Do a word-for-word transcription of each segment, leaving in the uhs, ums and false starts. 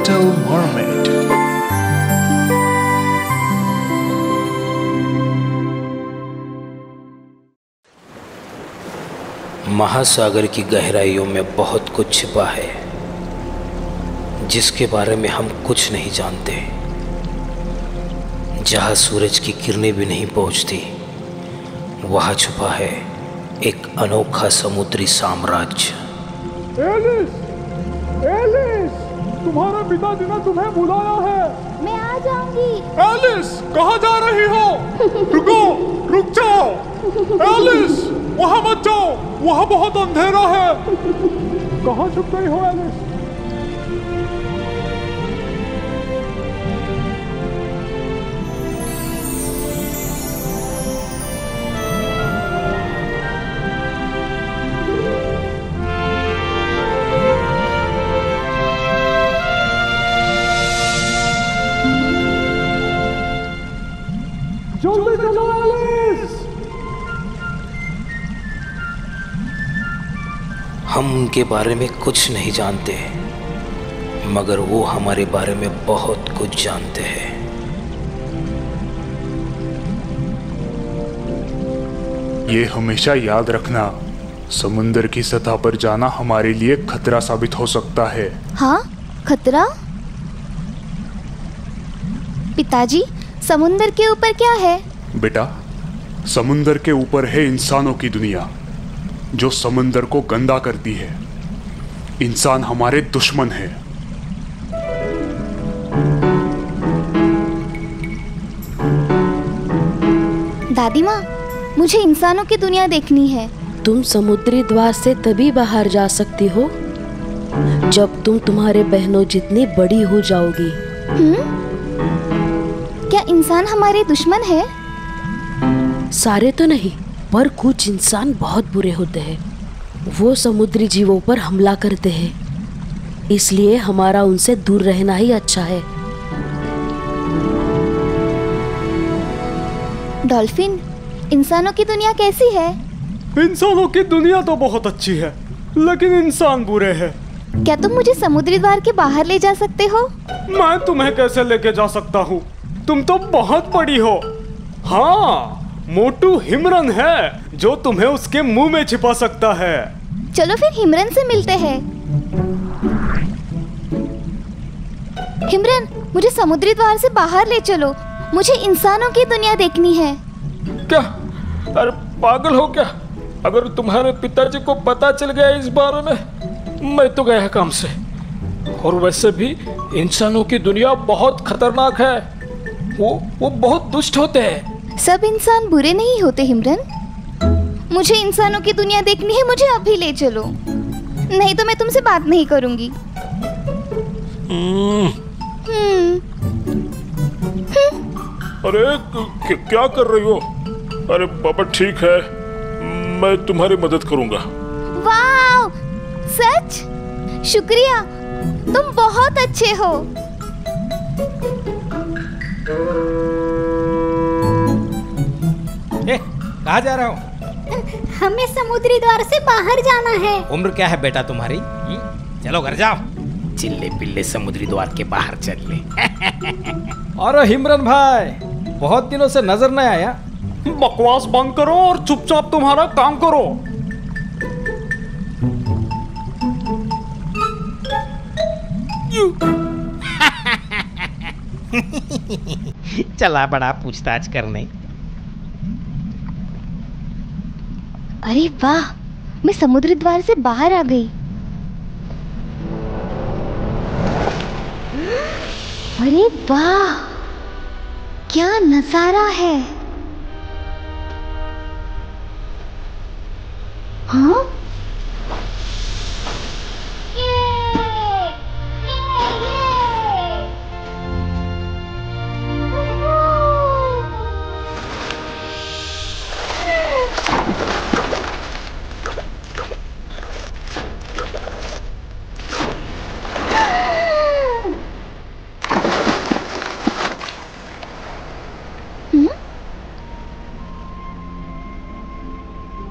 Little Mermaid. महासागर की गहराइयों में बहुत कुछ छिपा है जिसके बारे में हम कुछ नहीं जानते। जहाँ सूरज की किरणें भी नहीं पहुँचती, वहाँ छुपा है एक अनोखा समुद्री साम्राज्य। एलिस, एलिस, तुम्हारे पिताजी ने तुम्हें बुलाया है। मैं आ जाऊंगी। एलिस, कहाँ जा रही हो? रुको, रुक जाओ। एलिस, वहाँ मत जाओ, वहाँ बहुत अंधेरा है। कहाँ छुप गई हो एलिस? जल्दी चलो एलिस। हम उनके बारे में कुछ नहीं जानते, मगर वो हमारे बारे में बहुत कुछ जानते हैं। ये हमेशा याद रखना, समुंदर की सतह पर जाना हमारे लिए खतरा साबित हो सकता है। हाँ, खतरा? पिताजी, समुंदर के ऊपर क्या है? बेटा, समुंदर के ऊपर है इंसानों की दुनिया, जो समुंदर को गंदा करती है। इंसान हमारे दुश्मन है। दादी माँ, मुझे इंसानों की दुनिया देखनी है। तुम समुद्री द्वार से तभी बाहर जा सकती हो जब तुम तुम्हारे बहनों जितनी बड़ी हो जाओगी। हम्म? क्या इंसान हमारे दुश्मन है? सारे तो नहीं, पर कुछ इंसान बहुत बुरे होते हैं। वो समुद्री जीवों पर हमला करते हैं, इसलिए हमारा उनसे दूर रहना ही अच्छा है। डॉल्फिन, इंसानों की दुनिया कैसी है? इंसानों की दुनिया तो बहुत अच्छी है, लेकिन इंसान बुरे हैं। क्या तुम मुझे समुद्री द्वार के बाहर ले जा सकते हो? मैं तुम्हें कैसे लेके जा सकता हूँ? तुम तो बहुत बड़ी हो। हाँ, मोटू हिमरन है जो तुम्हें उसके मुंह में छिपा सकता है। चलो फिर हिमरन से मिलते हैं। हिमरन, मुझे समुद्री द्वार से बाहर ले चलो। मुझे इंसानों की दुनिया देखनी है। क्या? अरे पागल हो क्या? अगर तुम्हारे पिताजी को पता चल गया इस बारे में, मैं तो गया काम से। और वैसे भी इंसानों की दुनिया बहुत खतरनाक है। वो वो बहुत दुष्ट होते हैं। सब इंसान बुरे नहीं होते हिमरन। मुझे इंसानों की दुनिया देखनी है। मुझे अभी ले चलो, नहीं तो मैं तुमसे बात नहीं करूंगी। हम्म। अरे क्या कर रही हो? अरे बाबा, ठीक है, मैं तुम्हारी मदद करूंगा। वाह, सच? शुक्रिया, तुम बहुत अच्छे हो। ए, कहाँ जा रहा हूँ? हमें समुद्री द्वार से बाहर जाना है। उम्र क्या है बेटा तुम्हारी? चलो घर जाओ। चिल्ले पिल्ले समुद्री द्वार के बाहर चल ले। अरे हिमरन भाई, बहुत दिनों से नजर नहीं आया। बकवास बंद करो और चुपचाप तुम्हारा काम करो। चला बड़ा पूछताछ करने। अरे वाह, मैं समुद्री द्वार से बाहर आ गई। अरे वाह, क्या नजारा है। हाँ?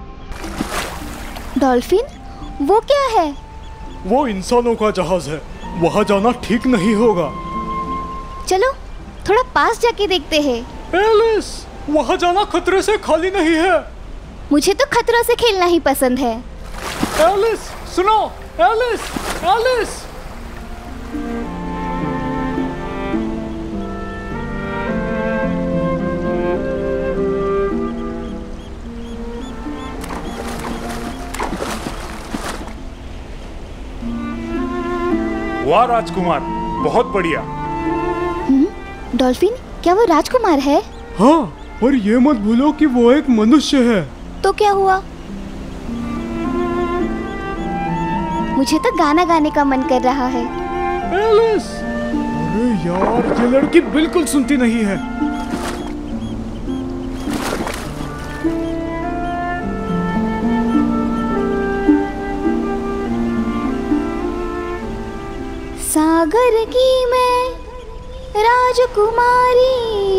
डॉल्फिन, वो क्या है? वो इंसानों का जहाज है। वहाँ जाना ठीक नहीं होगा। चलो थोड़ा पास जाके देखते हैं। एलिस, वहाँ जाना खतरे से खाली नहीं है। मुझे तो खतरों से खेलना ही पसंद है। एलिस सुनो, एलिस, एलिस। वाह राजकुमार, बहुत बढ़िया। डॉल्फिन, क्या वो राजकुमार है? हाँ, और ये मत भूलो कि वो एक मनुष्य है। तो क्या हुआ? मुझे तो गाना गाने का मन कर रहा है। एलिस, अरे यार, ये लड़की बिल्कुल सुनती नहीं है। सागर की मैं राजकुमारी,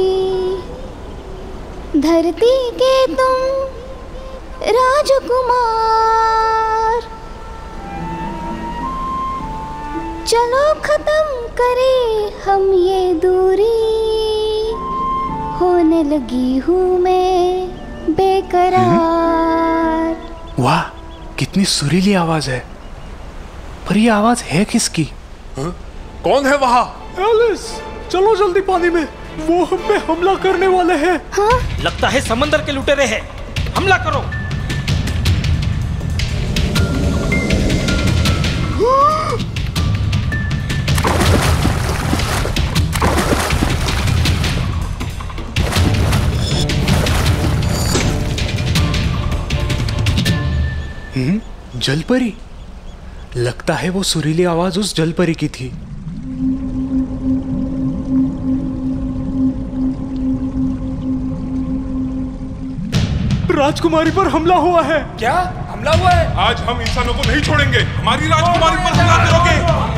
धरती के तुम राजकुमार, चलो खत्म करें हम ये दूरी, होने लगी हूँ मैं बेकरार। वाह, कितनी सुरीली आवाज है। पर ये आवाज है किसकी? हा? कौन है वहाँ? एलिस, चलो जल्दी पानी में, वो हम पे हमला करने वाले हैं। हाँ? लगता है समंदर के लुटेरे हैं। हमला करो। हम्म, जलपरी। लगता है वो सुरीली आवाज उस जलपरी की थी। राजकुमारी पर हमला हुआ है। क्या हमला हुआ है? आज हम इंसानों को नहीं छोड़ेंगे। हमारी राजकुमारी पर हमला करोगे?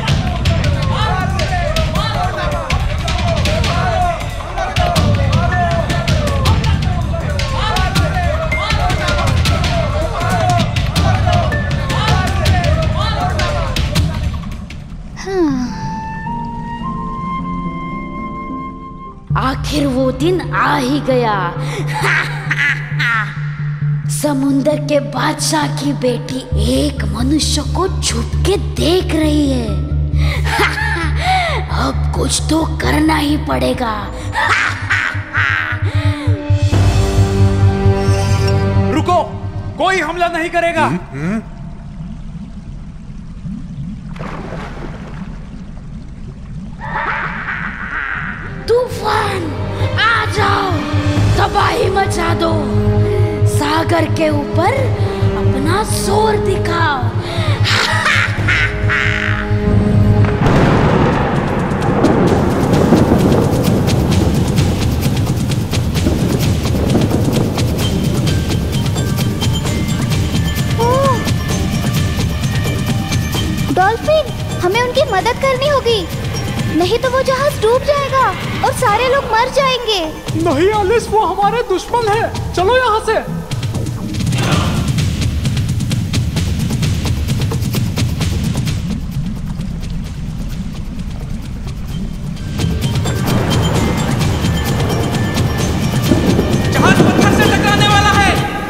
आखिर वो दिन आ ही गया। समुंदर के बादशाह की बेटी एक मनुष्य को छुप के देख रही है। अब कुछ तो करना ही पड़ेगा। रुको, कोई हमला नहीं करेगा। हुँ? हुँ? तूफान आ जाओ, तबाही मचा दो, सागर के ऊपर अपना जोर दिखाओ। डॉल्फिन, हमें उनकी मदद करनी होगी, नहीं तो वो जहाज डूब जाएगा और सारे लोग मर जाएंगे। नहीं एलिस, वो हमारे दुश्मन है। चलो यहाँ से। जहाज पत्थर से टकराने वाला है।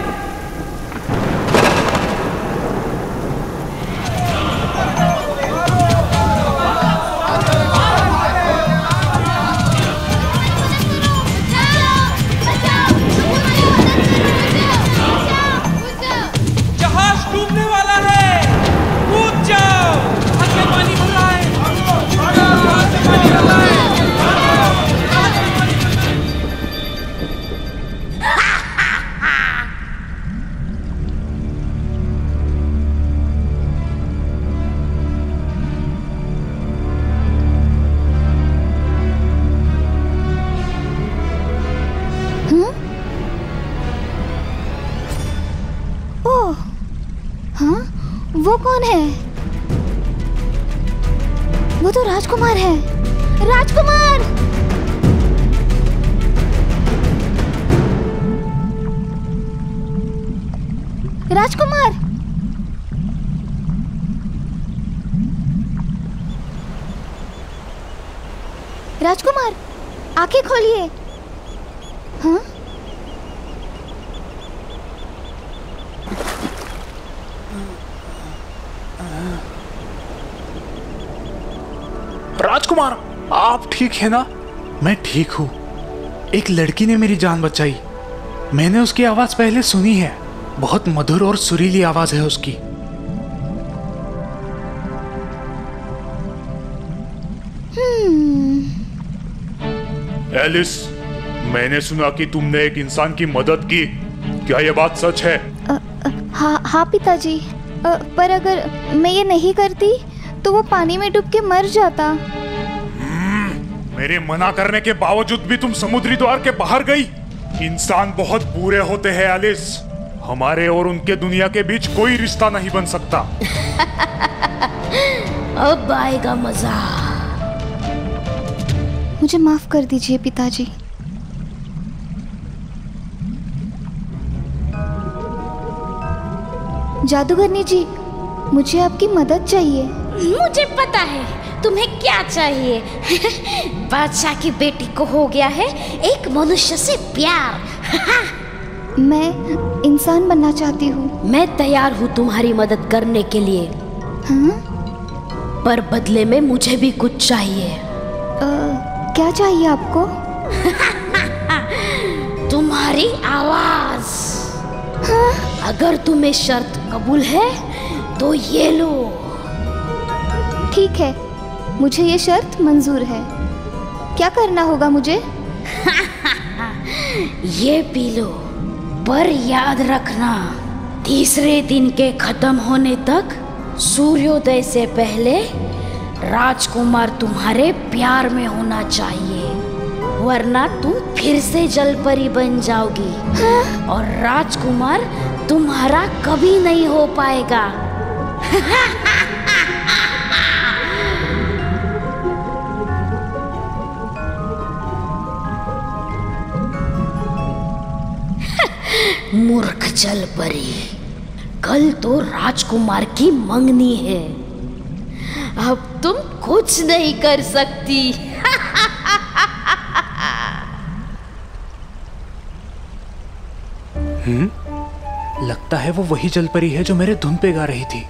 वो कौन है? वो तो राजकुमार है। राजकुमार! राजकुमार! राजकुमार, आंखें खोलिए। हाँ? राजकुमार, आप ठीक है ना? मैं ठीक हूँ। एक लड़की ने मेरी जान बचाई। मैंने उसकी आवाज पहले सुनी है। बहुत मधुर और सुरीली आवाज है उसकी। एलिस, मैंने सुना कि तुमने एक इंसान की मदद की। क्या यह बात सच है? अ, अ, हाँ हाँ पिताजी, अ, पर अगर मैं ये नहीं करती तो वो पानी में डूब के मर जाता। मेरे मना करने के बावजूद भी तुम समुद्री द्वार के बाहर गई। इंसान बहुत बुरे होते हैं एलिस। हमारे और उनके दुनिया के बीच कोई रिश्ता नहीं बन सकता। अब आएगा मजा। मुझे माफ कर दीजिए पिताजी। जादूगरनी जी, मुझे आपकी मदद चाहिए। मुझे पता है तुम्हें क्या चाहिए। बादशाह की बेटी को हो गया है एक मनुष्य से प्यार। मैं इंसान बनना चाहती हूँ। मैं तैयार हूँ तुम्हारी मदद करने के लिए। हाँ? पर बदले में मुझे भी कुछ चाहिए। आ, क्या चाहिए आपको? तुम्हारी आवाज। हाँ? अगर तुम्हें शर्त कबूल है तो ये लो। ठीक है, मुझे ये शर्त मंजूर है। क्या करना होगा मुझे? ये पी लो, पर याद रखना तीसरे दिन के खत्म होने तक सूर्योदय से पहले राजकुमार तुम्हारे प्यार में होना चाहिए, वरना तुम फिर से जलपरी बन जाओगी। हाँ? और राजकुमार तुम्हारा कभी नहीं हो पाएगा। मूर्ख जलपरी, कल तो राजकुमार की मंगनी है। अब तुम कुछ नहीं कर सकती। हम्म, लगता है वो वही जलपरी है जो मेरे धुन पे गा रही थी।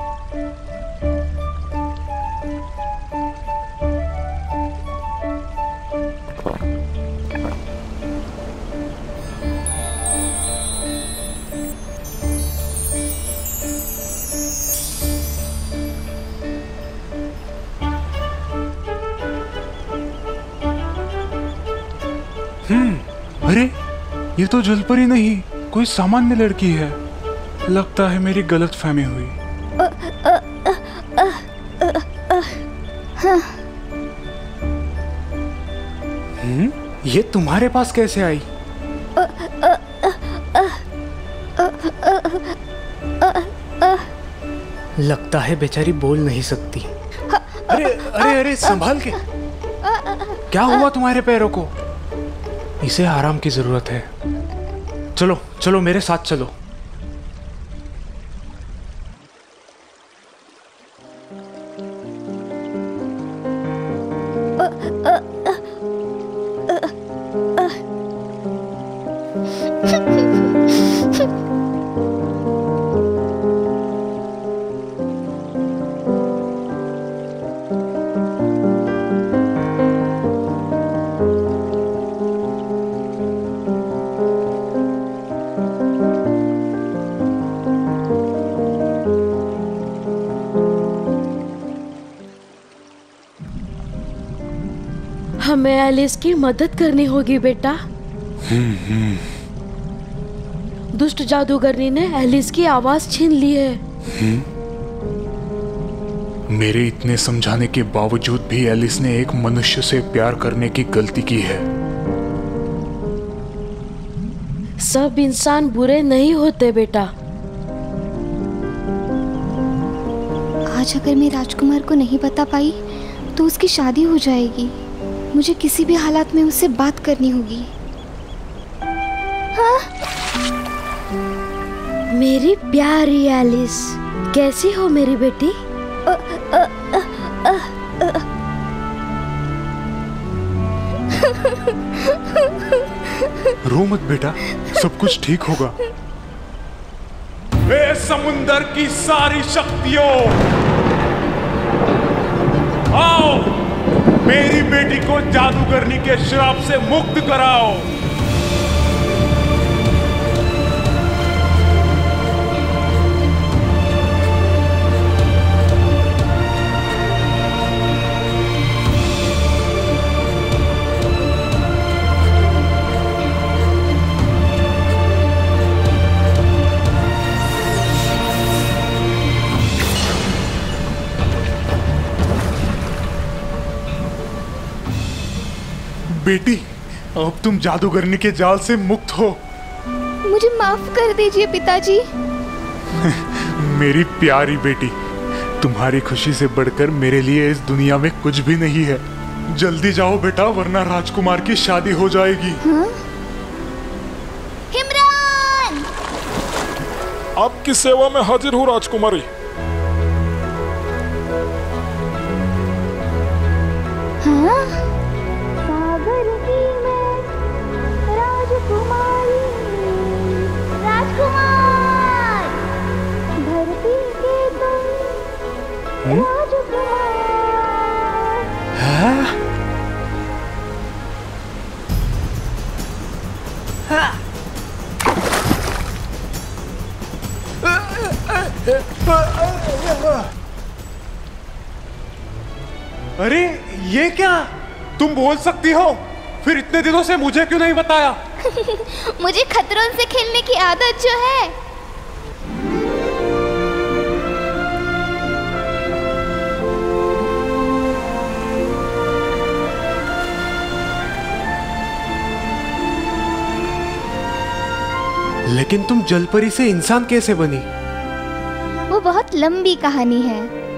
हम्म, अरे ये तो जलपरी नहीं, कोई सामान्य लड़की है। लगता है मेरी गलतफहमी हुई। अ, अ, अ, अ, अ, अ, हाँ। हम्म, ये तुम्हारे पास कैसे आई? अ, अ, अ, अ, अ, अ, अ, अ, लगता है बेचारी बोल नहीं सकती। अरे अरे अरे संभाल के। क्या हुआ तुम्हारे पैरों को? इसे आराम की जरूरत है। चलो चलो मेरे साथ चलो। हमें एलिस की मदद करनी होगी बेटा। दुष्ट जादूगरनी ने एलिस की आवाज छीन ली है। मेरे इतने समझाने के बावजूद भी एलिस ने एक मनुष्य से प्यार करने की गलती की है। सब इंसान बुरे नहीं होते बेटा। आज अगर मैं राजकुमार को नहीं बता पाई तो उसकी शादी हो जाएगी। मुझे किसी भी हालात में उससे बात करनी होगी। हाँ? मेरी प्यारी एलिस, कैसी हो मेरी बेटी? अ, अ, अ, अ, अ, रो मत बेटा, सब कुछ ठीक होगा। ए समुंदर की सारी शक्तियों, आओ मेरी बेटी को जादूगरनी के श्राप से मुक्त कराओ। बेटी, अब तुम जादूगरनी के जाल से मुक्त हो। मुझे माफ कर दीजिए पिताजी। मेरी प्यारी बेटी, तुम्हारी खुशी से बढ़कर मेरे लिए इस दुनिया में कुछ भी नहीं है। जल्दी जाओ बेटा, वरना राजकुमार की शादी हो जाएगी। हाँ? हिमरान! आपकी सेवा में हाजिर हूँ राजकुमारी। हाँ? सागर की मैं राजकुमारी, राजकुमार, धरती के तुम राजकुमार। हाँ? अरे ये क्या? तुम बोल सकती हो, फिर इतने दिनों से मुझे क्यों नहीं बताया? मुझे खतरों से खेलने की आदत जो है। लेकिन तुम जलपरी से इंसान कैसे बनी? वो बहुत लंबी कहानी है।